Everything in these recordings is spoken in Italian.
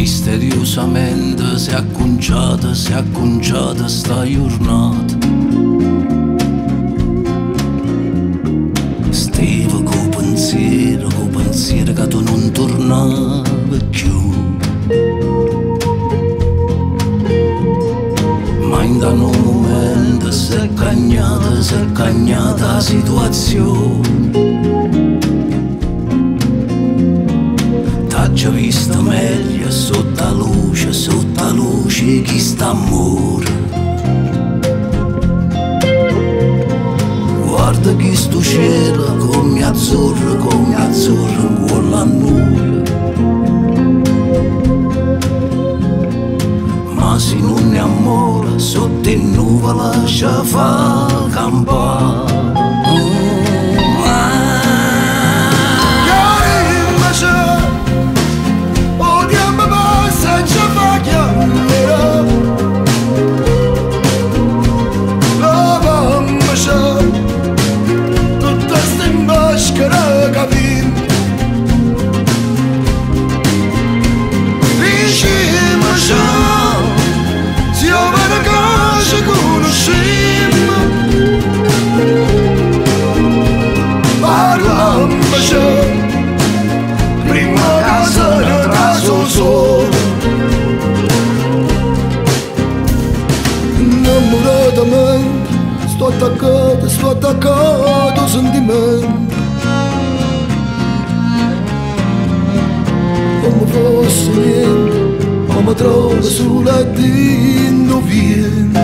Misteriosamente si è acconciata sta giornata. Stavo con pensiero che tu non tornavi più. Ma in da un momento si è cagnata la situazione. T'ho visto meglio sotto la luce chi sta amore. Guarda chi sto cielo come azzurro con la nuvola. Ma se non è amore sotto in nuvola ci fa campare. Sto attaccato sentimento come fosse niente, ma mi trovo sulla dentro viento.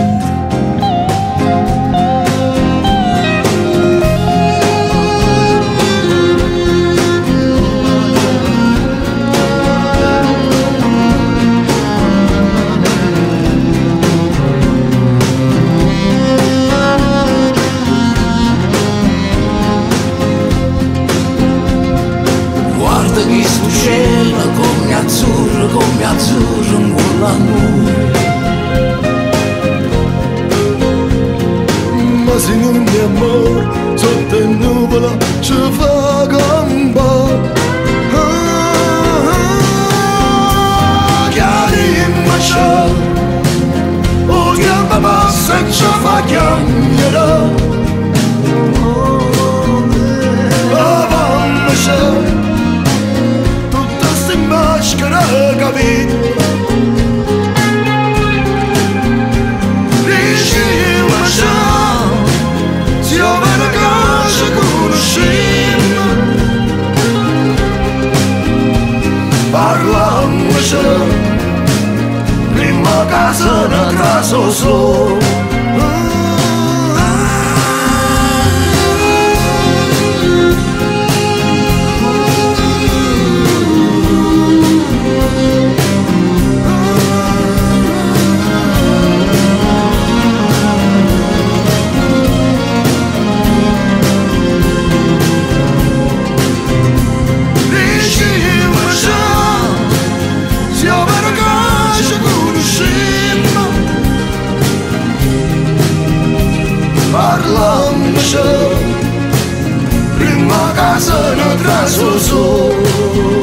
Come azzurro con la nuvola. Ma se non è amore sotto il nuvola ci fa campare. Chiarima c'è, o chiama massa e ci fa chiamare. La mamma c'è, maschera capito. Diceva ciao, si ove la casa conosciamo. Parliamoci, prima casa ne traso solo. Parliamoci, prima casa ne traso solo.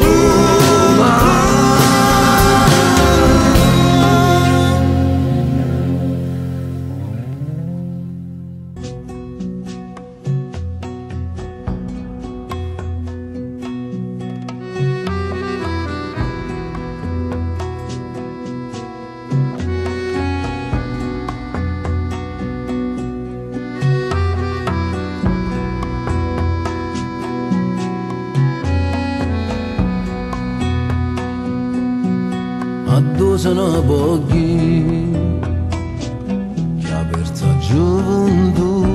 Addosso una bocchi che ha perso la gioventù.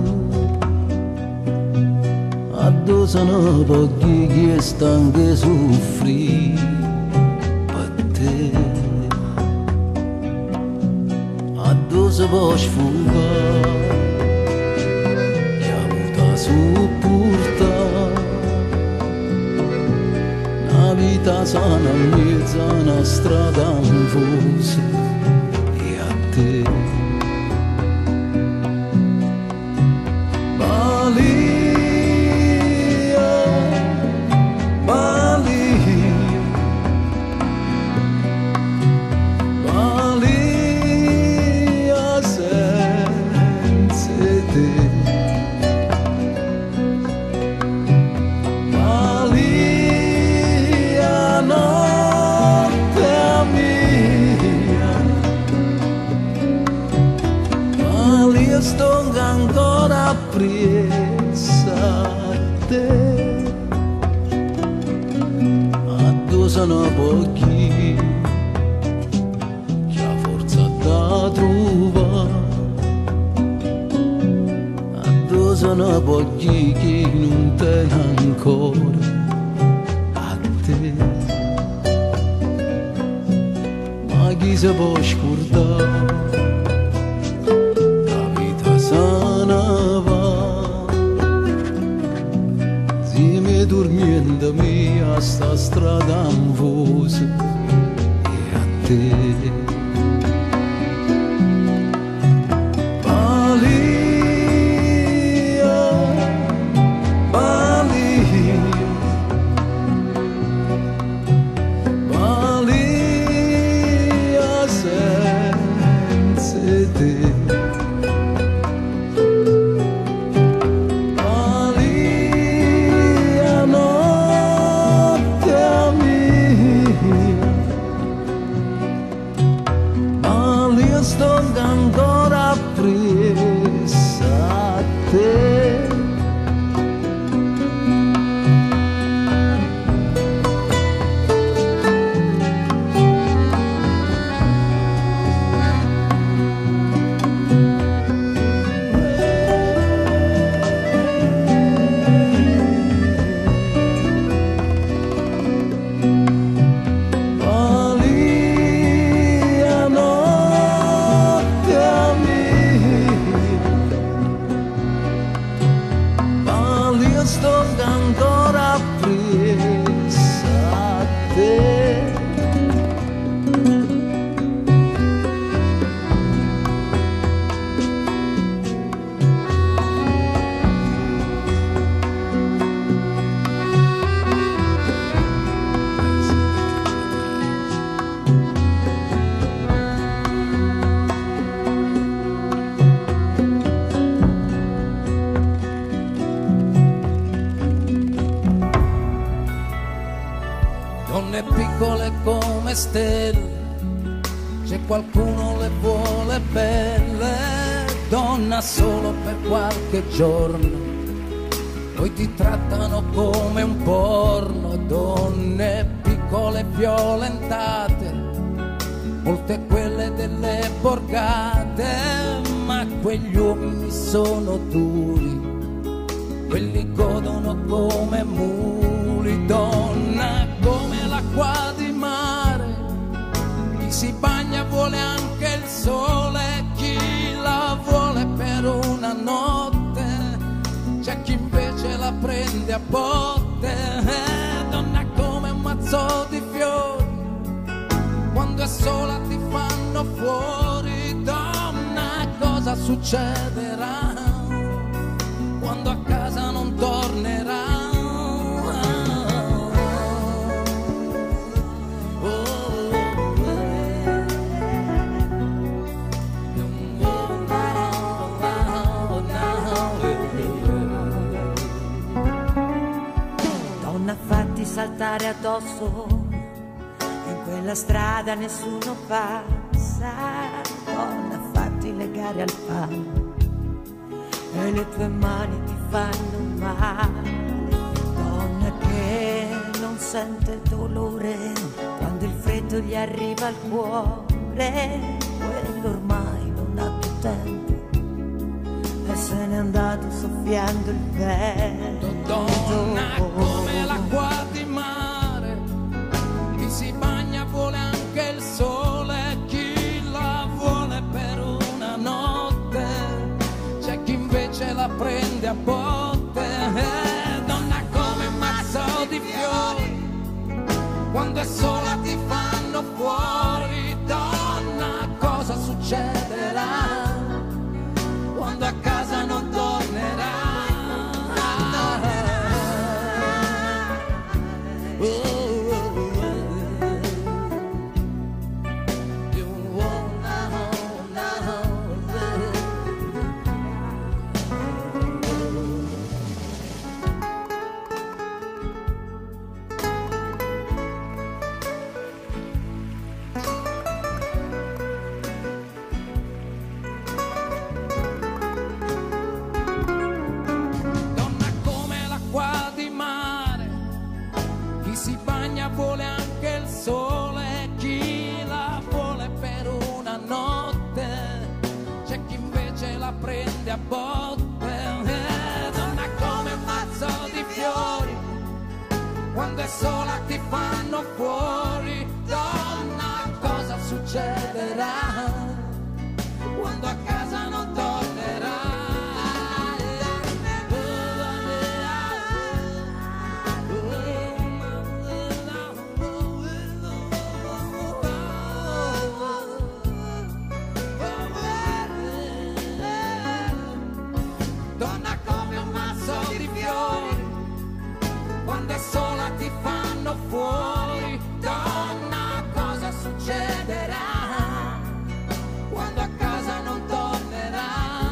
Addosso una bocchi che è stanca e soffri per te. Addosso può sfugare che ha avuto supportare. La vita sana in mezzo a una strada anfosa e a te. Balia, io sto ancora presa a te, a due sono pochi che ha forza da trovare, a due sono pochi che non te ancora a te, ma chi si può scordare? Durmiendo mia sta strada anfosa e a te Balia, Balia, Balia senza te. Sto ancora presa a te. Sto ancora presa a te. Donne piccole come stelle, c'è qualcuno le vuole belle, donna solo per qualche giorno, poi ti trattano come un porno. Donne piccole violentate, molte quelle delle borgate, ma quegli uomini sono duri, quelli godono come muli. Donna come l'acqua di mare, chi si bagna vuole anche il sole, chi la vuole per una notte, c'è chi invece la prende a botte. Donna come un mazzo di fiori, quando è sola ti fanno fuori. Donna, cosa succederà quando a casa non tornerà? Donna, fatti saltare addosso, in quella strada nessuno passa. Donna, fatti legare al palo e le tue mani ti fanno male. Donna che non sente dolore quando il freddo gli arriva al cuore, quello ormai non ha più tempo e se n'è andato soffiando il vento. Donna come l'acqua di mare, chi si bagna vuole anche il sole, chi la vuole per una notte, c'è chi invece la prende a botte. Donna come un mazzo di fiori, quando è sola ti fanno fuori. Donna, cosa succederà quando a casa non tornerà? la prende a botte. Donna come un mazzo di fiori, quando è sola ti fanno fuori. Donna, cosa succederà quando a casa non tornerai? Donna come un mazzo di fiori, quando è sola ti fanno fuori. Donna, cosa succederà quando a casa non tornerai?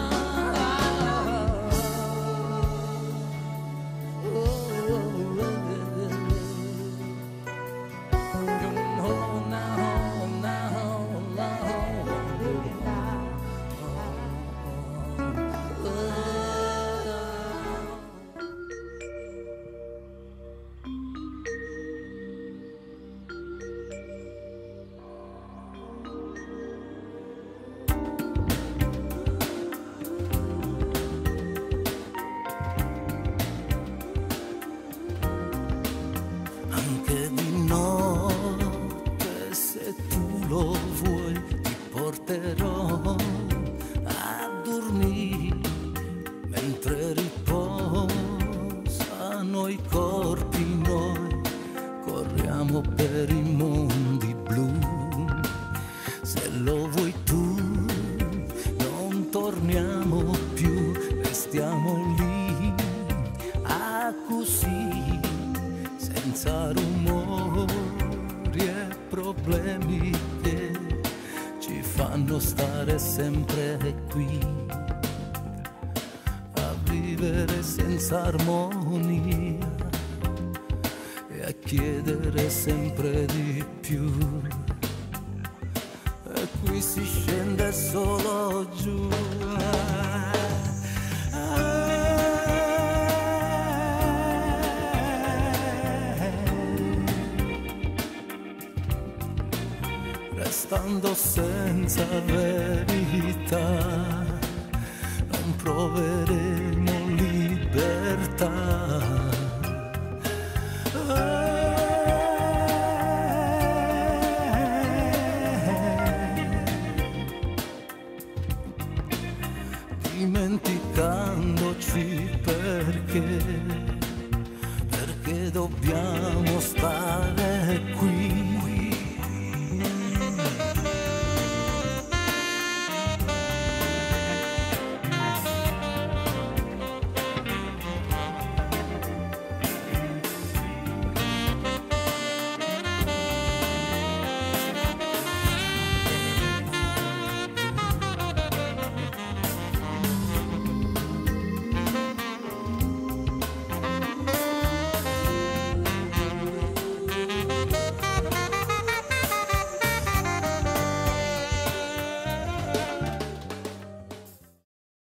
Anche di notte, se tu lo vuoi, ti porterò a dormire mentre riposano i corpi. Noi corriamo per i mondi blu. Se lo vuoi tu, non torniamo più, restiamo lì a così, senza rumori e problemi che ci fanno stare sempre qui, a vivere senza armonia e a chiedere sempre di più. E qui si scende solo giù. Restando senza verità, non proveremo libertà. Dimenticandoci perché dobbiamo stare qui.